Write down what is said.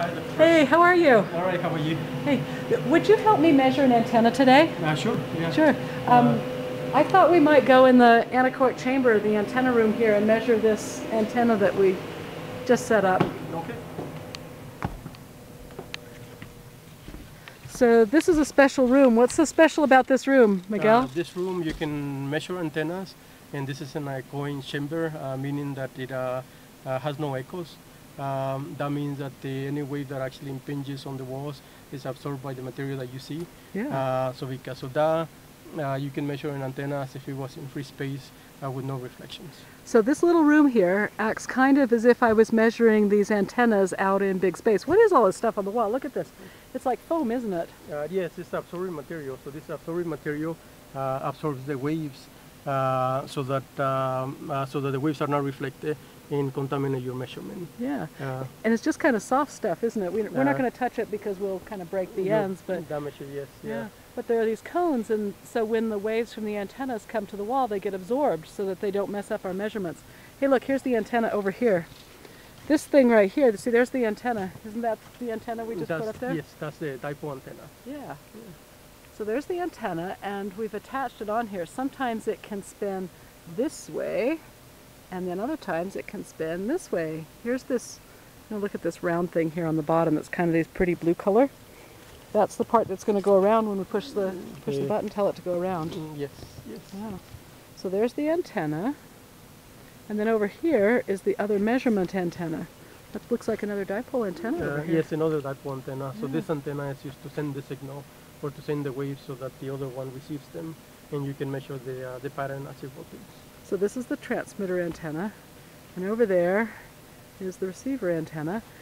Hi, Dr. Hey, how are you? All right, how are you? Hey, would you help me measure an antenna today? Sure, yeah. Sure. I thought we might go in the anechoic chamber, the antenna room here, and measure this antenna that we just set up. Okay. So this is a special room. What's so special about this room, Miguel? This room you can measure antennas, and this is an anechoic chamber, meaning that it has no echoes. That means that any wave that actually impinges on the walls is absorbed by the material that you see. Yeah. So because of that, you can measure an antenna as if it was in free space with no reflections. So this little room here acts kind of as if I was measuring these antennas out in big space. What is all this stuff on the wall? Look at this. It's like foam, isn't it? Yes, it's absorbing material. So this absorbing material absorbs the waves so that the waves are not reflected and contaminate your measurement. Yeah. And it's just kind of soft stuff, isn't it? We're not going to touch it because we'll kind of break the ends, but damage it, yes. yeah. But there are these cones, and so when the waves from the antennas come to the wall, they get absorbed so that they don't mess up our measurements. Hey, look, here's the antenna over here. This thing right here, see, there's the antenna. Isn't that the antenna we just put up there? Yes, that's the dipole antenna. Yeah. So there's the antenna, and we've attached it on here. Sometimes it can spin this way, and then other times it can spin this way. Here's this, look at this round thing here on the bottom that's kind of this pretty blue color. That's the part that's going to go around when we push the button, tell it to go around. Yes, yes. Yeah. So there's the antenna, and then over here is the other measurement antenna. That looks like another dipole antenna over here. Yes, another dipole antenna. So this antenna is used to send the signal or to send the waves so that the other one receives them, and you can measure the pattern as it rotates. So this is the transmitter antenna, and over there is the receiver antenna.